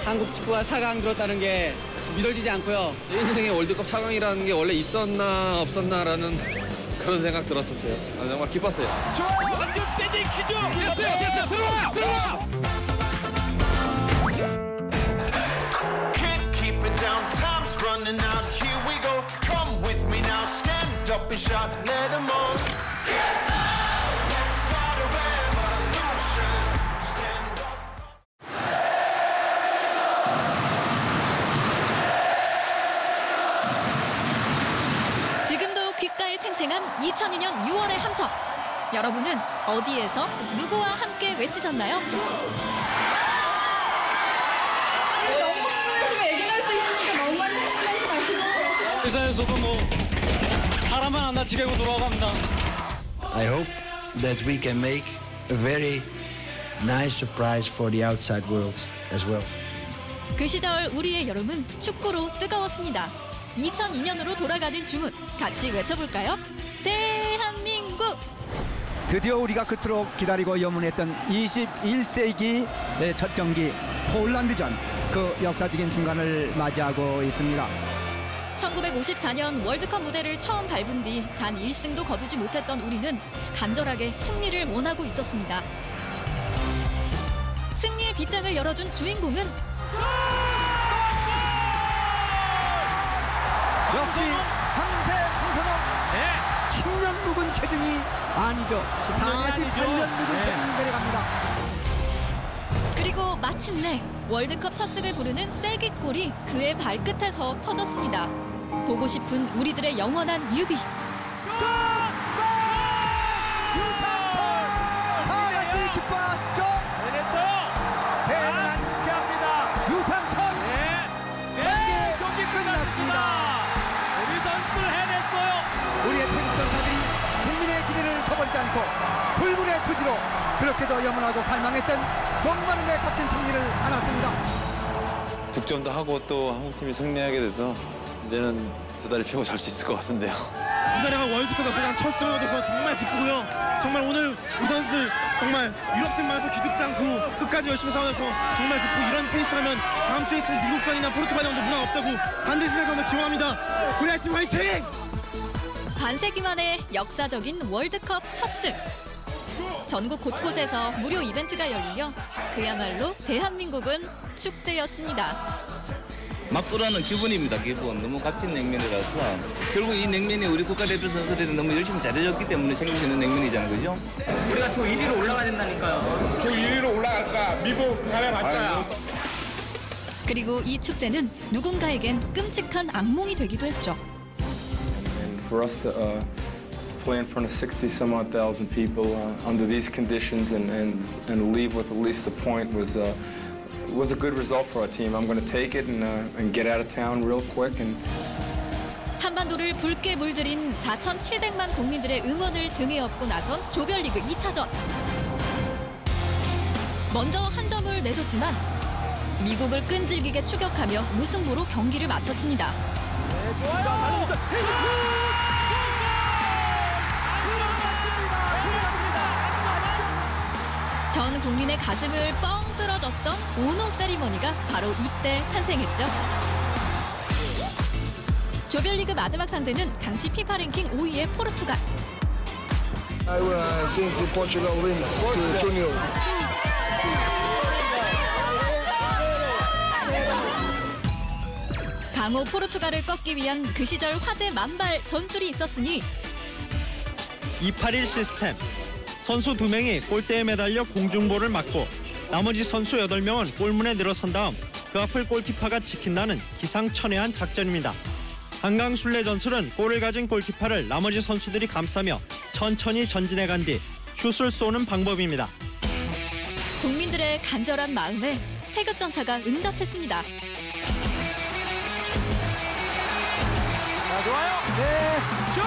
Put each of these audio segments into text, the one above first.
한국 축구가 4강 들었다는 게 믿어지지 않고요. 내 인생에 월드컵 4강이라는 게 원래 있었나 없었나라는 그런 생각 들었었어요. 정말 기뻤어요. 완전 밴딩 퀴즈! 됐어요! 들어와! Keep it down, time's running out, here we go. Come with me now, stand up and shout, let them all. Let's start a revolution, stand up. 지금도 귓가에 생생한 2002년 6월의 함성. 여러분은 어디에서 누구와 함께 외치셨나요? 회사에서도 뭐 사람만 안 다치게 하고 돌아갑니다. I hope that we can make a very nice surprise for the outside world as well. 그 시절 우리의 여름은 축구로 뜨거웠습니다. 2002년으로 돌아가는 주문 같이 외쳐볼까요? 대한민국! 드디어 우리가 그토록 기다리고 염원했던 21세기 첫 경기 폴란드전, 그 역사적인 순간을 맞이하고 있습니다. 1954년 월드컵 무대를 처음 밟은 뒤 단 1승도 거두지 못했던 우리는 간절하게 승리를 원하고 있었습니다. 승리의 빗장을 열어준 주인공은 역시 황새 황선홍. 네. 10년 묵은 체중이 아니죠. 48년 묵은 체중이 내려갑니다. 그리고 마침내 월드컵 첫 승을 부르는 쐐기골이 그의 발끝에서 터졌습니다. 보고 싶은 우리들의 영원한 뮤비. 다 같이 기뻐하시죠. 해냈어요. 함께 합니다. 유상철. 네. 경기 끝났습니다. 우리 선수들 해냈어요. 우리의 태국 전사들이 국민의 기대를 저버리지 않고 불굴의 투지로 그렇게도 염원하고 갈망했던 목마름에 값진 승리를 안았습니다. 득점도 하고 또 한국팀이 승리하게 돼서 이제는 두 다리 펴고 잘 수 있을 것 같은데요. 우리나라가 월드컵 역사상 첫 승을 얻어서 정말 기쁘고요. 정말 오늘 우리 선수들 정말 유럽팀만에서 기죽지 않고 끝까지 열심히 싸워서 정말 기쁘고 이런 페이스라면 다음 주에 있을 미국전이나 포르투갈전도 무관 없다고 반드시 생각하며 기원합니다. 우리 팀 화이팅! 반세기 만에 역사적인 월드컵 첫 승. 전국 곳곳에서 무료 이벤트가 열리며 그야말로 대한민국은 축제였습니다. 막부라는 기분입니다. 기분. 너무 값진 냉면이라서 결국 이 냉면이 우리 국가대표 선수들이 너무 열심히 잘해줬기 때문에 생길 수 있는 냉면이잖아요. 그죠? 우리가 조 1위로 올라가야 된다니까요. 조 1위로 올라갈까? 미국 잘해봤자. 그리고 이 축제는 누군가에겐 끔찍한 악몽이 되기도 했죠. For us to play in front of 60 some odd thousand people under these conditions and leave with at least a point was a good result for our team. I'm going to take it and get out of town real quick. And 한반도를 붉게 물들인 4,700만 국민들의 응원을 등에 업고 나선 조별리그 2차전. 먼저 한 점을 내줬지만 미국을 끈질기게 추격하며 무승부로 경기를 마쳤습니다. 네, 좋아요. 전 국민의 가슴을 뻥 뚫어줬던 오노 세리머니가 바로 이때 탄생했죠. 조별리그 마지막 상대는 당시 피파 랭킹 5위의 포르투갈. I think Portugal wins 2-0. 강호 포르투갈을 꺾기 위한 그 시절 화제 만발 전술이 있었으니 281 시스템. 선수 2명이 골대에 매달려 공중볼을 막고 나머지 선수 8명은 골문에 늘어선 다음 그 앞을 골키퍼가 지킨다는 기상천외한 작전입니다. 한강술래 전술은 볼을 가진 골키퍼를 나머지 선수들이 감싸며 천천히 전진해 간 뒤 슛을 쏘는 방법입니다. 국민들의 간절한 마음에 태극전사가 응답했습니다. 자, 좋아요. 네. 슛!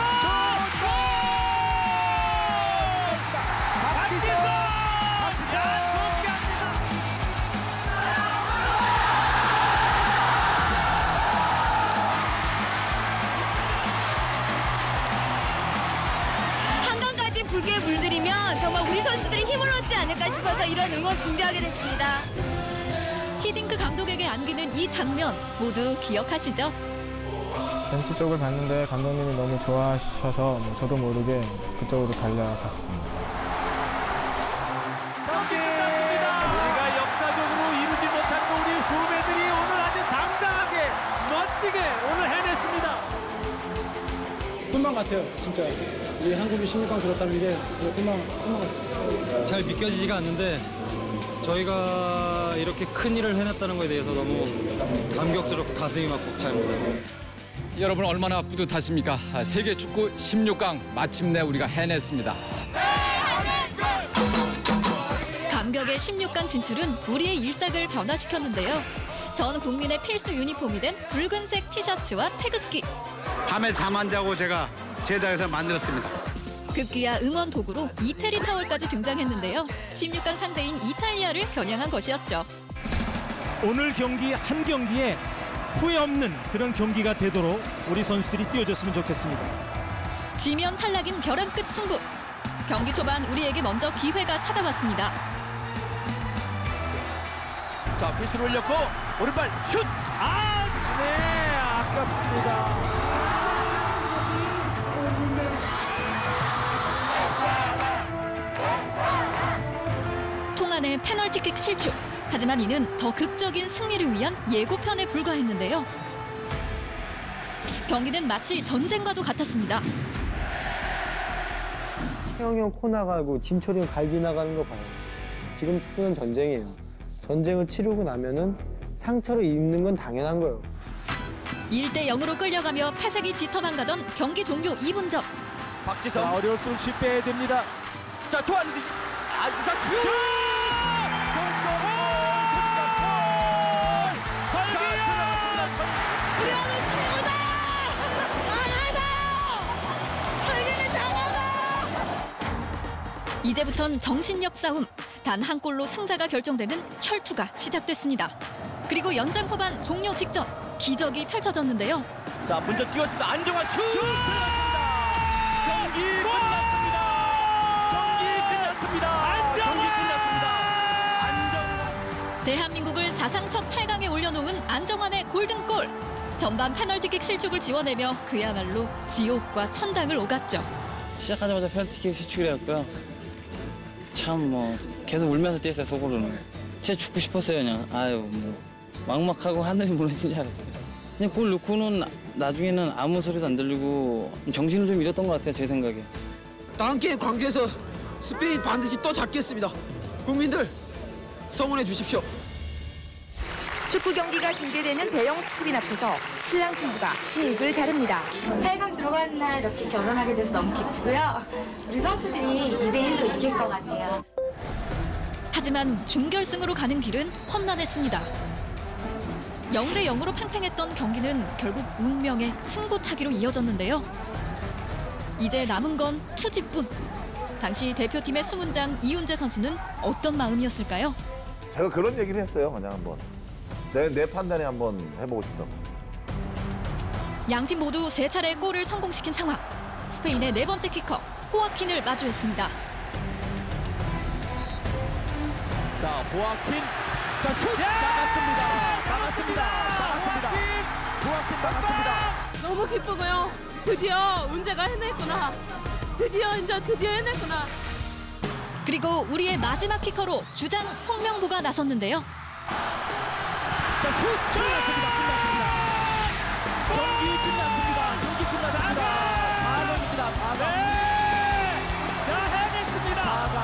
한강까지 붉게 물들이면 정말 우리 선수들이 힘을 얻지 않을까 싶어서 이런 응원 준비하게 됐습니다. 히딩크 감독에게 안기는 이 장면 모두 기억하시죠? 벤치 쪽을 봤는데 감독님이 너무 좋아하셔서 저도 모르게 그쪽으로 달려갔습니다. 우리가 역사적으로 이루지 못한 우리 후배들이 오늘 아주 당당하게 멋지게 오늘 해냈습니다. 꿈만 같아요, 진짜. 우리 한국이 16강 들었다는 게 진짜 꿈만 같아요. 잘 믿겨지지가 않는데 저희가 이렇게 큰 일을 해냈다는 것에 대해서 너무 감격스럽고 가슴이 막 벅차입니다. 여러분 얼마나 뿌듯하십니까? 세계 축구 16강 마침내 우리가 해냈습니다. 감격의 16강 진출은 우리의 일상을 변화시켰는데요. 전 국민의 필수 유니폼이 된 붉은색 티셔츠와 태극기. 밤에 잠 안 자고 제가 제작해서 만들었습니다. 극기야 응원 도구로 이태리 타월까지 등장했는데요. 16강 상대인 이탈리아를 겨냥한 것이었죠. 오늘 경기 한 경기에 후회 없는 그런 경기가 되도록 우리 선수들이 뛰어줬으면 좋겠습니다. 지면 탈락인 벼랑 끝 승부. 경기 초반 우리에게 먼저 기회가 찾아왔습니다. 자, 피스를 올렸고 오른발 슛! 네, 아깝습니다. 통안의 페널티킥 실축. 하지만 이는 더 극적인 승리를 위한 예고편에 불과했는데요. 경기는 마치 전쟁과도 같았습니다. 태영이 형 코 나가고 진철이 형 갈비 나가는 거 봐요. 지금 축구는 전쟁이에요. 전쟁을 치르고 나면은 상처를 입는 건 당연한 거예요. 1대0으로 끌려가며 패색이 짙어만 가던 경기 종료 2분 전. 박지성 어려울수록 실패해야 됩니다. 자, 좋아하는 이사 슛! 이제부턴 정신력 싸움. 단 한 골로 승자가 결정되는 혈투가 시작됐습니다. 그리고 연장 후반 종료 직전 기적이 펼쳐졌는데요. 자, 먼저 뛰었습니다. 안정환 슛! 경기 끝났습니다. 경기 끝났습니다. 대한민국을 사상 첫 8강에 올려놓은 안정환의 골든골. 전반 페널티킥 실축을 지워내며 그야말로 지옥과 천당을 오갔죠. 시작하자마자 페널티킥 실축을 해갖고요. 참 계속 울면서 뛰었어요, 속으로는. 진짜 죽고 싶었어요, 그냥. 아유, 막막하고 하늘이 무너진 줄 알았어요. 그냥 골 넣고는 나중에는 아무 소리도 안 들리고 정신을 좀 잃었던 것 같아요, 제 생각에. 다음 게임 광주에서 스페인 반드시 또 잡겠습니다. 국민들 성원해 주십시오. 축구 경기가 중계되는 대형 스크린 앞에서 신랑 신부가 케이크를 자릅니다. 8강 들어가는 날 이렇게 결혼하게 돼서 너무 기쁘고요. 우리 선수들이 2대1로 이길 것 같아요. 하지만 준결승으로 가는 길은 험난했습니다. 0대0으로 팽팽했던 경기는 결국 운명의 승부차기로 이어졌는데요. 이제 남은 건 투지뿐. 당시 대표팀의 수문장 이훈재 선수는 어떤 마음이었을까요? 제가 그런 얘기를 했어요. 그냥 한번. 내 판단에 한번 해보고 싶다고. 양팀 모두 3차례 골을 성공시킨 상황. 스페인의 4번째 키커 호아킨을 마주했습니다. 자, 호아킨. 자, 슛! 막았습니다. 호아킨 막았습니다. 너무 기쁘고요. 드디어 운재가 해냈구나. 드디어 해냈구나. 그리고 우리의 마지막 키커로 주장 홍명보가 나섰는데요. 자, 슛! 끝났습니다. 경기 끝났습니다. 4강입니다. 4강. 네! 자, 해냈습니다. 4강.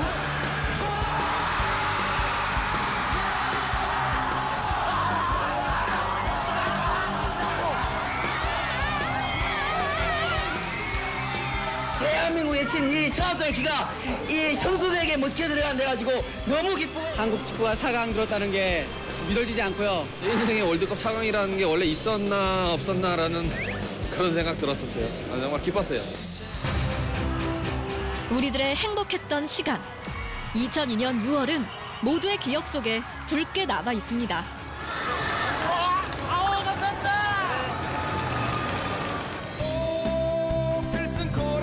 대한민국의 이 천합동의 기가 이 선수들에게 멋지게 들어간대가지고 너무 기쁘고. 한국 축구가 4강 들었다는 게 믿어지지 않고요. 인생에 월드컵 4강이라는 게 원래 있었나 없었나라는 그런 생각 들었었어요. 정말 기뻤어요. 우리들의 행복했던 시간. 2002년 6월은 모두의 기억 속에 붉게 남아 있습니다.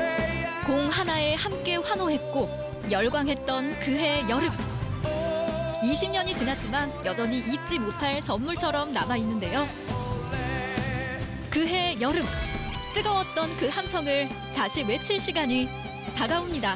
공 하나에 함께 환호했고 열광했던 그해 여름. 20년이 지났지만 여전히 잊지 못할 선물처럼 남아있는데요. 그해 여름, 뜨거웠던 그 함성을 다시 외칠 시간이 다가옵니다.